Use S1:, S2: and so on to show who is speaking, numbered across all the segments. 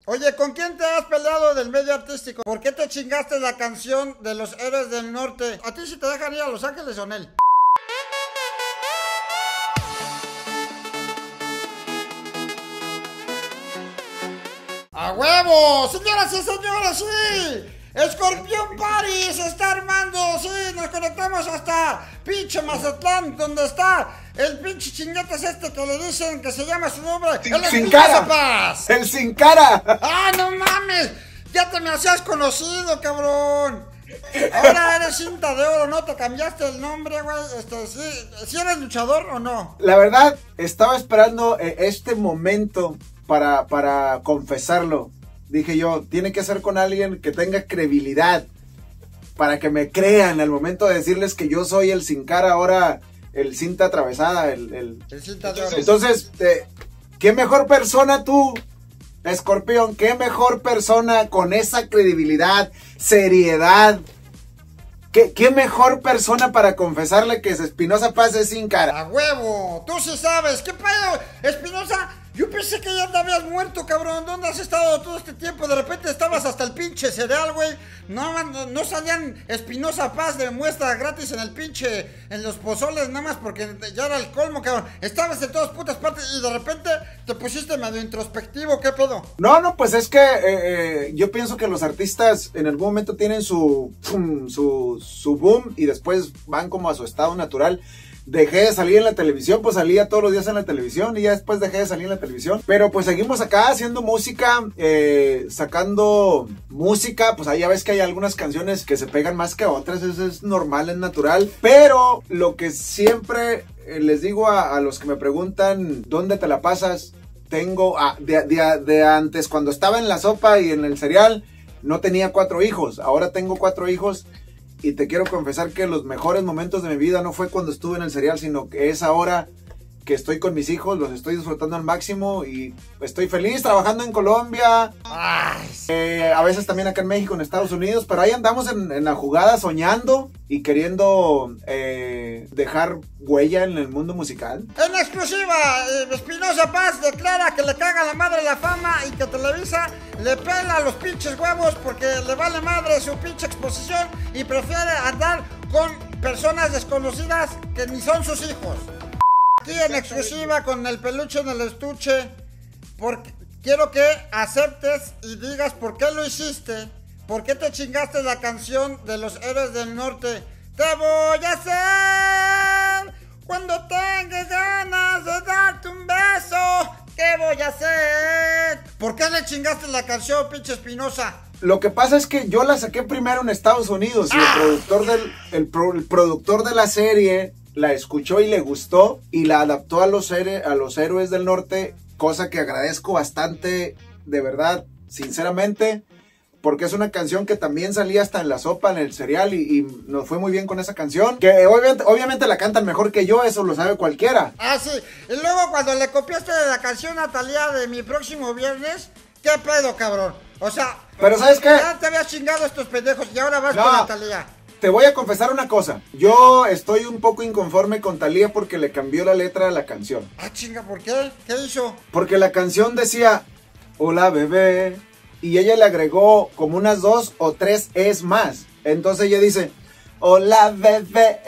S1: Oye, ¿con quién te has peleado del medio artístico? ¿Por qué te chingaste la canción de los héroes del norte? ¿A ti si te dejan ir a Los Ángeles o Nel? ¡A huevo! ¡Señoras y señores, sí! ¡Escorpión Party se está armando! ¡Sí! Nos conectamos hasta pinche Mazatlán, donde está el pinche chinguetas este que le dicen que se llama su nombre. ¡El
S2: Sin Cara!
S1: Paz!
S2: ¡El Sin Cara!
S1: ¡Ah, no mames! ¡Ya te me hacías conocido, cabrón! Ahora eres cinta de oro, ¿no? Te cambiaste el nombre, güey. ¿Sí eres luchador o no?
S2: La verdad, estaba esperando este momento para confesarlo. Dije yo, tiene que ser con alguien que tenga credibilidad, para que me crean al momento de decirles que yo soy el Sin Cara, ahora el cinta atravesada, el
S1: cinta de oro.
S2: Entonces, ¿qué mejor persona tú, Escorpión? ¿Qué mejor persona con esa credibilidad, seriedad? ¿Qué mejor persona para confesarle que Espinosa Paz es Sin Cara?
S1: ¡A huevo! ¡Tú sí sabes! ¿Qué pedo, Espinosa? Yo pensé que ya te habías muerto, cabrón. ¿Dónde has estado todo este tiempo? De repente estabas hasta el pinche cereal, güey. No salían Espinosa Paz de muestra gratis en el pinche, en los pozoles, nada más porque ya era el colmo, cabrón. Estabas en todas putas partes y de repente te pusiste medio introspectivo. ¿Qué pedo?
S2: No, pues es que yo pienso que los artistas en algún momento tienen su boom y después van como a su estado natural. Dejé de salir en la televisión, pues salía todos los días en la televisión y ya después dejé de salir en la televisión. Pero pues seguimos acá haciendo música, sacando música. Pues ahí ya ves que hay algunas canciones que se pegan más que otras, eso es normal, es natural. Pero lo que siempre les digo a los que me preguntan, ¿dónde te la pasas? Tengo, de antes, cuando estaba en la sopa y en el cereal, no tenía 4 hijos, ahora tengo 4 hijos. Y te quiero confesar que los mejores momentos de mi vida no fue cuando estuve en el cereal, sino que es ahora que estoy con mis hijos, los estoy disfrutando al máximo y estoy feliz trabajando en Colombia, a veces también acá en México, en Estados Unidos, pero ahí andamos en la jugada soñando y queriendo dejar huella en el mundo musical.
S1: En exclusiva, Espinosa Paz declara que le caga la madre la fama y que Televisa le pela los pinches huevos porque le vale madre su pinche exposición y prefiere andar con personas desconocidas que ni son sus hijos. Aquí en exclusiva con el peluche en el estuche, porque quiero que aceptes y digas por qué lo hiciste, por qué te chingaste la canción de los héroes del norte. Te voy a hacer cuando tengas ganas de darte un beso. ¿Qué voy a hacer? ¿Por qué le chingaste la canción, pinche Espinosa?
S2: Lo que pasa es que yo la saqué primero en Estados Unidos y el productor de la serie la escuchó y le gustó y la adaptó a los héroes del norte, cosa que agradezco bastante, de verdad, sinceramente, porque es una canción que también salía hasta en la sopa, en el cereal y nos fue muy bien con esa canción, que obviamente la cantan mejor que yo, eso lo sabe cualquiera.
S1: Ah, sí, y luego cuando le copiaste de la canción a Thalía de Mi Próximo Viernes, ¿qué pedo, cabrón? O sea,
S2: pero ¿sabes qué?
S1: Ya te habías chingado estos pendejos y ahora vas con la Thalía.
S2: Te voy a confesar una cosa. Yo estoy un poco inconforme con Thalía porque le cambió la letra a la canción.
S1: Ah, chinga, ¿por qué? ¿Qué hizo?
S2: Porque la canción decía, hola bebé, y ella le agregó como unas 2 o 3 es más. Entonces ella dice, hola bebé,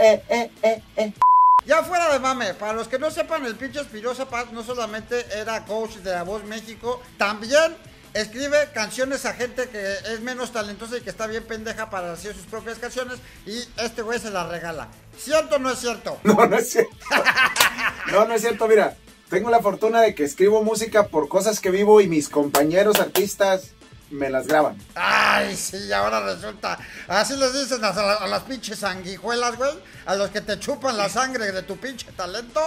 S1: Ya fuera de mame, para los que no sepan, el pinche Espinosa Paz no solamente era coach de La Voz México, también escribe canciones a gente que es menos talentosa y que está bien pendeja para hacer sus propias canciones y este güey se las regala. ¿Cierto o no es cierto?
S2: No es cierto. No es cierto, mira, tengo la fortuna de que escribo música por cosas que vivo y mis compañeros artistas me las graban.
S1: Ay, sí, ahora resulta, así les dicen a las pinches sanguijuelas, güey, a los que te chupan la sangre de tu pinche talento.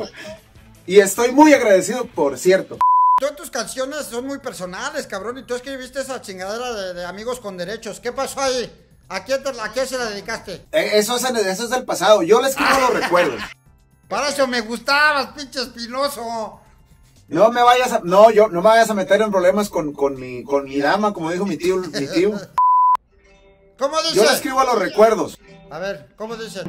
S2: Y estoy muy agradecido, por cierto.
S1: Todas tus canciones son muy personales, cabrón, y tú escribiste esa chingadera de Amigos con Derechos. ¿Qué pasó ahí? ¿A quién se la dedicaste?
S2: Eso es del pasado, yo le escribo los recuerdos.
S1: Para eso me gustabas, pinche Espinoso.
S2: No me vayas a meter en problemas con mi dama, como dijo mi tío.
S1: ¿Cómo dice?
S2: Yo le escribo a los recuerdos.
S1: A ver, ¿cómo dice?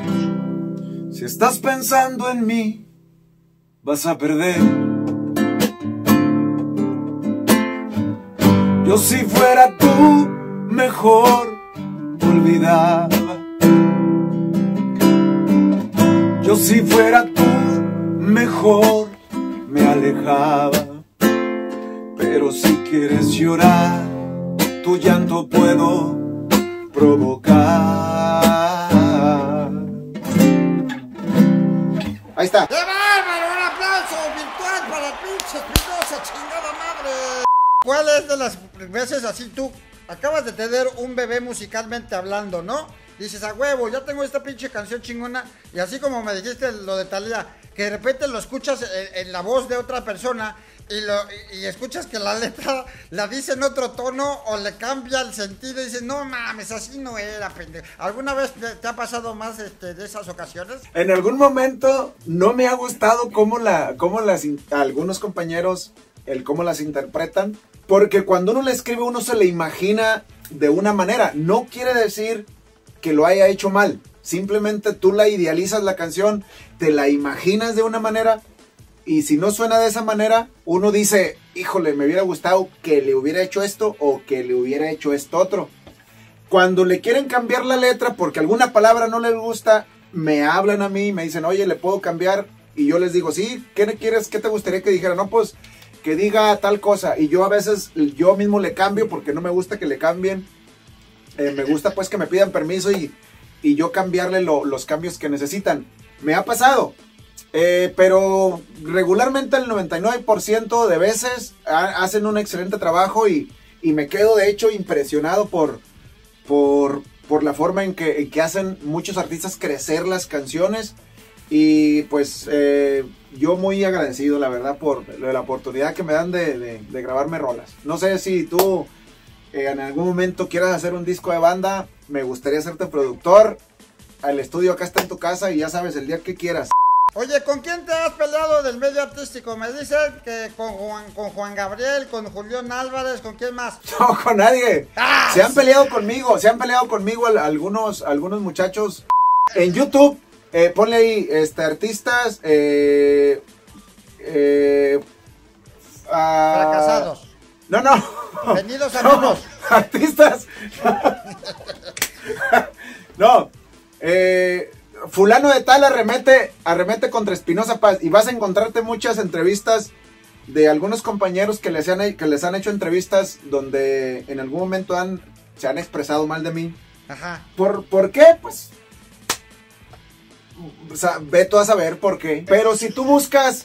S2: Si estás pensando en mí, vas a perder. Yo si fuera tú, mejor olvidaba. Yo si fuera tú, mejor me alejaba. Pero si quieres llorar, tu llanto puedo provocar. Ahí está.
S1: ¡Qué bárbaro! Un aplauso virtual para el pinche Espinosa, chingada madre. ¿Cuál es de las veces así tú acabas de tener un bebé musicalmente hablando, ¿no? Dices, a huevo, ya tengo esta pinche canción chingona. Y así como me dijiste lo de Thalía, que de repente lo escuchas en la voz de otra persona y escuchas que la letra la dice en otro tono o le cambia el sentido y dices, no mames, así no era, pendejo. ¿Alguna vez te ha pasado más de esas ocasiones?
S2: En algún momento no me ha gustado cómo algunos compañeros, cómo las interpretan, porque cuando uno le escribe uno se le imagina de una manera. No quiere decir que lo haya hecho mal, simplemente tú la idealizas la canción, te la imaginas de una manera, y si no suena de esa manera, uno dice, híjole, me hubiera gustado que le hubiera hecho esto o que le hubiera hecho esto otro. Cuando le quieren cambiar la letra porque alguna palabra no les gusta, me hablan a mí y me dicen, oye, ¿le puedo cambiar? Y yo les digo, sí, ¿qué quieres? ¿Qué te gustaría que dijera? No, pues que diga tal cosa. Y yo a veces, yo mismo le cambio porque no me gusta que le cambien. Me gusta pues que me pidan permiso y yo cambiarle los cambios que necesitan. Me ha pasado, pero regularmente el 99% de veces hacen un excelente trabajo y me quedo de hecho impresionado por la forma en que hacen muchos artistas crecer las canciones. Y pues yo muy agradecido la verdad por la oportunidad que me dan de grabarme rolas. No sé si tú en algún momento quieras hacer un disco de banda, me gustaría hacerte productor. El estudio acá está en tu casa y ya sabes, el día que quieras.
S1: Oye, ¿con quién te has peleado del medio artístico? Me dicen que con Juan Gabriel, con Julián Álvarez, ¿con quién más?
S2: No, con nadie.
S1: ¡Ah!
S2: Se han peleado conmigo algunos muchachos. En YouTube, ponle ahí, artistas,
S1: Fracasados.
S2: No.
S1: Venidos a menos.
S2: Artistas. No. Fulano de tal arremete contra Espinosa Paz. Y vas a encontrarte muchas entrevistas de algunos compañeros que les han hecho entrevistas donde en algún momento se han expresado mal de mí.
S1: Ajá.
S2: ¿Por qué? Pues o sea, ve tú a saber por qué. Pero si tú buscas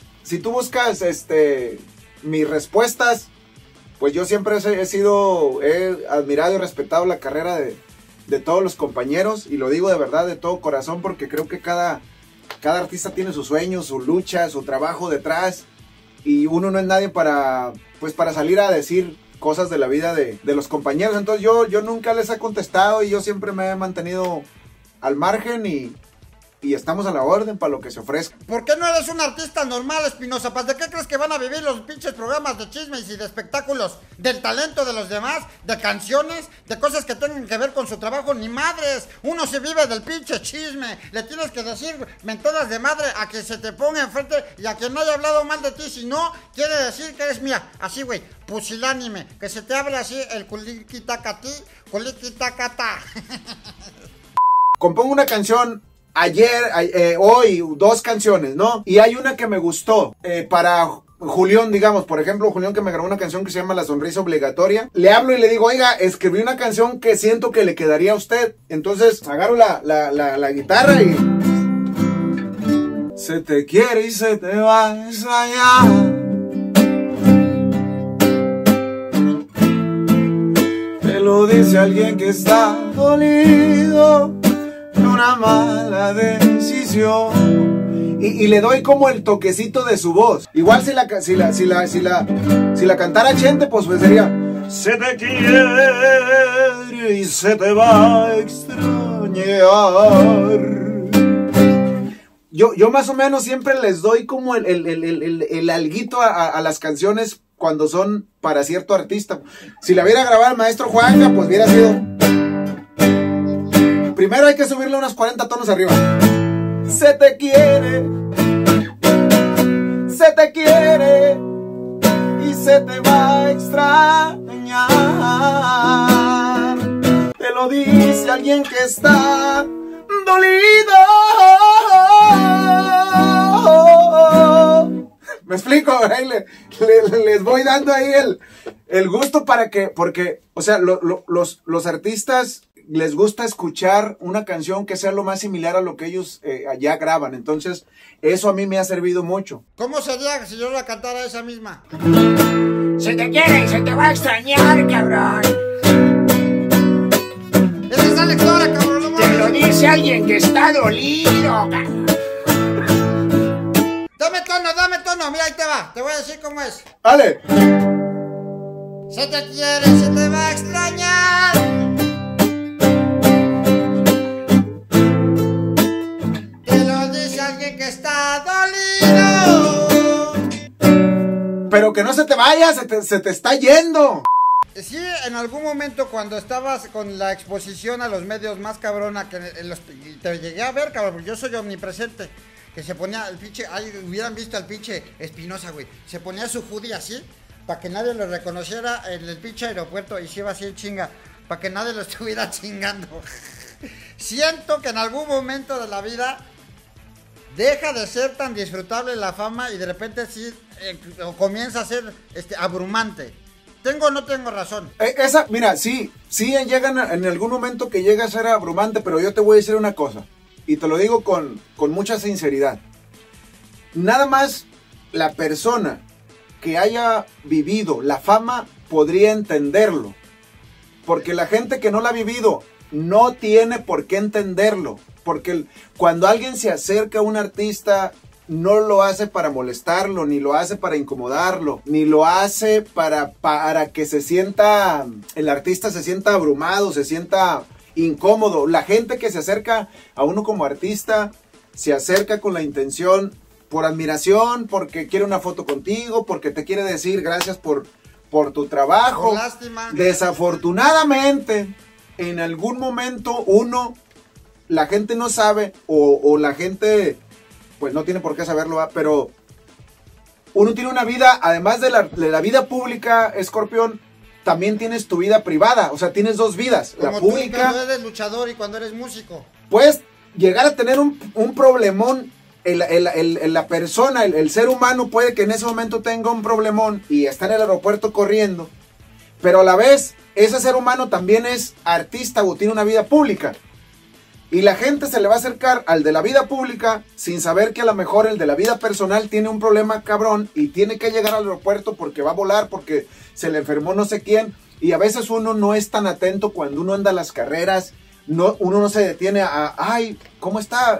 S2: mis respuestas, pues yo siempre he admirado y respetado la carrera de todos los compañeros, y lo digo de verdad, de todo corazón, porque creo que cada artista tiene sus sueños, su lucha, su trabajo detrás, y uno no es nadie para salir a decir cosas de la vida de los compañeros. Entonces yo nunca les he contestado y yo siempre me he mantenido al margen y estamos a la orden para lo que se ofrezca.
S1: ¿Por qué no eres un artista normal, Espinosa Paz? ¿De qué crees que van a vivir los pinches programas de chismes y de espectáculos? ¿Del talento de los demás? ¿De canciones? ¿De cosas que tengan que ver con su trabajo? Ni madres. Uno se vive del pinche chisme. Le tienes que decir mentadas de madre a quien se te ponga enfrente y a quien no haya hablado mal de ti. Si no, quiere decir que eres mía. Así, güey, pusilánime. Que se te abre así el culiquitacatí, culiquitacatá.
S2: Compongo una canción hoy 2 canciones, ¿no? Y hay una que me gustó, para Julián, digamos, por ejemplo, Julián, que me grabó una canción que se llama La Sonrisa Obligatoria. Le hablo y le digo, oiga, escribí una canción que siento que le quedaría a usted. Entonces agarro la guitarra y... Se te quiere y se te va a extrañar. Te lo dice alguien que está dolido de una mala decisión. Y le doy como el toquecito de su voz. Igual si la cantara Chente, pues sería: se te quiere y se te va a extrañar. Yo más o menos siempre les doy como el alguito a las canciones cuando son para cierto artista. Si la hubiera grabado el maestro Juanga, pues hubiera sido... Primero hay que subirle unos 40 tonos arriba. Se te quiere y se te va a extrañar. lo dice alguien que está dolido. ¿Me explico? Ahí les voy dando ahí el gusto para que, porque, o sea, los artistas les gusta escuchar una canción que sea lo más similar a lo que ellos allá graban. Entonces, eso a mí me ha servido mucho.
S1: ¿Cómo sería si yo la cantara esa misma?
S3: Se te quiere y se te va a extrañar, cabrón.
S1: ¡Esa es la lectora, cabrón! No
S3: Te lo
S1: mames.
S3: dice alguien que está dolido, cabrón.
S1: Dame tono, mira, ahí te va. Te voy a decir cómo es.
S2: ¡Ale!
S1: Se te quiere, se te va a extrañar. Te lo dice alguien que está dolido.
S2: Pero que no se te vaya, se te está yendo.
S1: Sí, en algún momento cuando estabas con la exposición a los medios más cabrona que te llegué a ver, cabrón, porque yo soy omnipresente. Que se ponía el pinche, ay, hubieran visto al pinche Espinosa, güey. Se ponía su hoodie así, para que nadie lo reconociera en el pinche aeropuerto y se iba así en chinga, para que nadie lo estuviera chingando. Siento que en algún momento de la vida deja de ser tan disfrutable la fama y de repente sí comienza a ser abrumante. ¿Tengo o no tengo razón?
S2: Mira, sí llegan en algún momento que llega a ser abrumante, pero yo te voy a decir una cosa. Y te lo digo con mucha sinceridad. Nada más la persona que haya vivido la fama podría entenderlo. Porque la gente que no la ha vivido no tiene por qué entenderlo. Porque cuando alguien se acerca a un artista, no lo hace para molestarlo, ni lo hace para incomodarlo, ni lo hace para que el artista se sienta abrumado, se sienta incómodo. La gente que se acerca a uno como artista se acerca con la intención, por admiración, porque quiere una foto contigo, porque te quiere decir gracias por tu trabajo.
S1: Por lástima.
S2: Desafortunadamente, en algún momento la gente no sabe, o la gente pues no tiene por qué saberlo, ¿va? Pero uno tiene una vida, además de la vida pública, Escorpión, también tienes tu vida privada, o sea, tienes dos vidas.
S1: Como
S2: la
S1: tú
S2: pública,
S1: cuando eres luchador y cuando eres músico.
S2: puedes llegar a tener un problemón. La persona, el ser humano puede que en ese momento tenga un problemón y está en el aeropuerto corriendo, pero a la vez ese ser humano también es artista o tiene una vida pública. Y la gente se le va a acercar al de la vida pública sin saber que a lo mejor el de la vida personal tiene un problema cabrón y tiene que llegar al aeropuerto porque va a volar, porque se le enfermó no sé quién. Y a veces uno no es tan atento cuando uno anda a las carreras, uno no se detiene ay, ¿cómo está?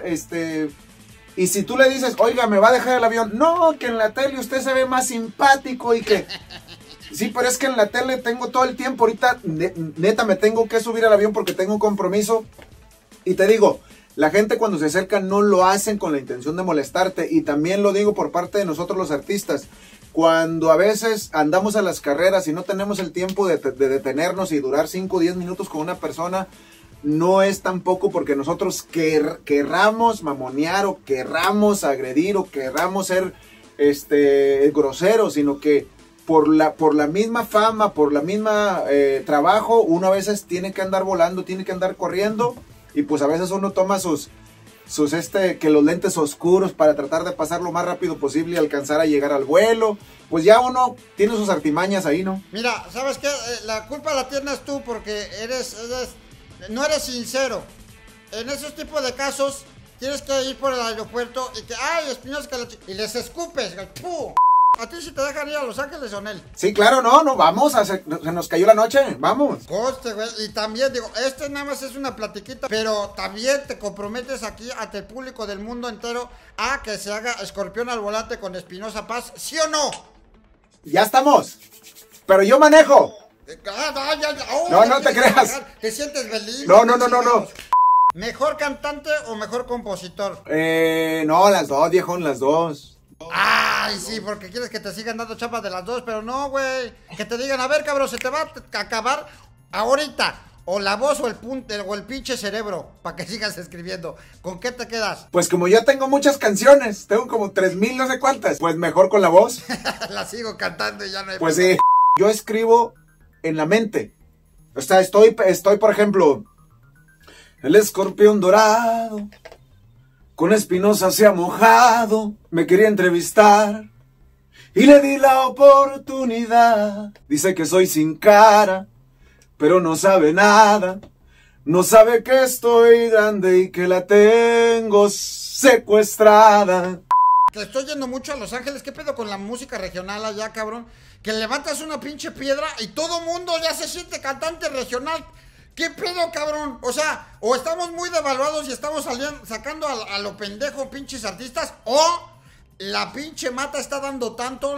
S2: Y si tú le dices, oiga, ¿me va a dejar el avión? No, que en la tele usted se ve más simpático y que... Sí, pero es que en la tele tengo todo el tiempo, ahorita neta me tengo que subir al avión porque tengo un compromiso. Y te digo, la gente cuando se acerca no lo hacen con la intención de molestarte. Y también lo digo por parte de nosotros los artistas. Cuando a veces andamos a las carreras y no tenemos el tiempo de detenernos y durar 5 o 10 minutos con una persona, no es tampoco porque nosotros querramos mamonear o querramos agredir o querramos ser groseros, sino que por la misma fama, por la misma trabajo, uno a veces tiene que andar volando, tiene que andar corriendo. Y pues a veces uno toma que los lentes oscuros para tratar de pasar lo más rápido posible y alcanzar a llegar al vuelo. Pues ya uno tiene sus artimañas ahí, ¿no?
S1: Mira, ¿sabes qué? La culpa la tienes tú porque no eres sincero. En esos tipos de casos tienes que ir por el aeropuerto y que, ay, Espinosa, y les escupes. ¡Pum! ¿A ti si te dejan ir a Los Ángeles o él?
S2: Sí, claro, no, vamos, se nos cayó la noche, vamos.
S1: Coste, güey, y también digo, nada más es una platiquita, pero también te comprometes aquí ante el público del mundo entero a que se haga Escorpión al Volante con Espinosa Paz, ¿sí o no?
S2: Ya estamos, pero yo manejo. No te creas.
S1: ¿Te sientes Belinda?
S2: No.
S1: ¿Mejor cantante o mejor compositor?
S2: No, las dos, viejo, las dos.
S1: Ay, sí, porque quieres que te sigan dando chapas de las dos, pero no, güey. Que te digan, a ver, cabrón, se te va a acabar ahorita o la voz o el pinche cerebro para que sigas escribiendo. ¿Con qué te quedas?
S2: Pues como yo tengo muchas canciones, tengo como 3,000 no sé cuántas, pues mejor con la voz.
S1: La sigo cantando y ya no hay
S2: Pues sí, yo escribo en la mente. O sea, estoy por ejemplo, El escorpión dorado con Espinosa se ha mojado, me quería entrevistar y le di la oportunidad. Dice que soy sin cara, pero no sabe nada. No sabe que estoy grande y que la tengo secuestrada.
S1: Que estoy yendo mucho a Los Ángeles. ¿Qué pedo con la música regional allá, cabrón? Que levantas una pinche piedra y todo mundo ya se siente cantante regional. ¿Qué pedo, cabrón? O sea, o estamos muy devaluados y estamos sacando a lo pendejo pinches artistas, o la pinche mata está dando tanto,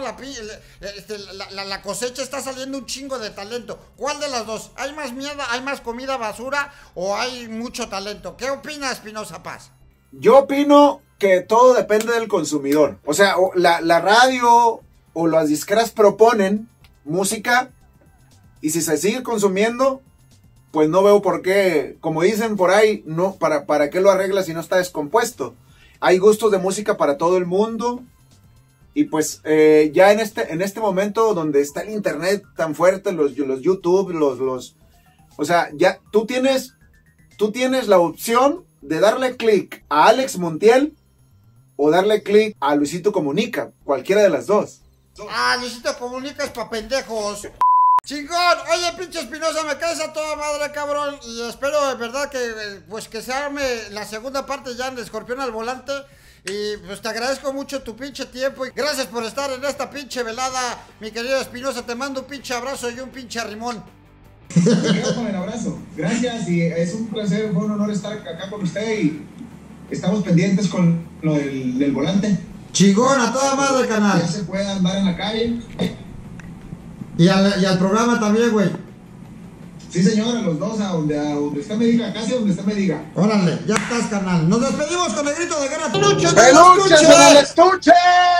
S1: la cosecha está saliendo un chingo de talento. ¿Cuál de las dos? ¿Hay más mierda, hay más comida basura o hay mucho talento? ¿Qué opina Espinosa Paz?
S2: Yo opino que todo depende del consumidor. O sea, la radio o las disqueras proponen música y si se sigue consumiendo, pues no veo por qué, como dicen por ahí, no, para qué lo arreglas si no está descompuesto. Hay gustos de música para todo el mundo. Y pues ya en este momento donde está el internet tan fuerte, los YouTube, o sea, ya tú tienes la opción de darle clic a Alex Montiel o darle clic a Luisito Comunica, cualquiera de las dos.
S1: Ah, Luisito Comunica es pa' pendejos. Chingón, oye pinche Espinosa, me caes a toda madre, cabrón. Y espero de verdad que se arme la segunda parte ya de Escorpión al Volante. Y pues te agradezco mucho tu pinche tiempo y gracias por estar en esta pinche velada, mi querido Espinosa. Te mando un pinche abrazo y un pinche arrimón.
S4: Me quedo con el abrazo, gracias, y es un placer, fue un honor estar acá con usted y estamos pendientes con lo del volante.
S1: Chingón, a toda madre, canal.
S4: Ya se puede andar en la calle.
S1: Y al programa también, güey.
S4: Sí, señor, a los dos, a donde usted me diga, casi a donde usted me diga.
S1: Órale, ya estás, canal. Nos despedimos con el grito de guerra.
S2: ¡Peluches en el estuche!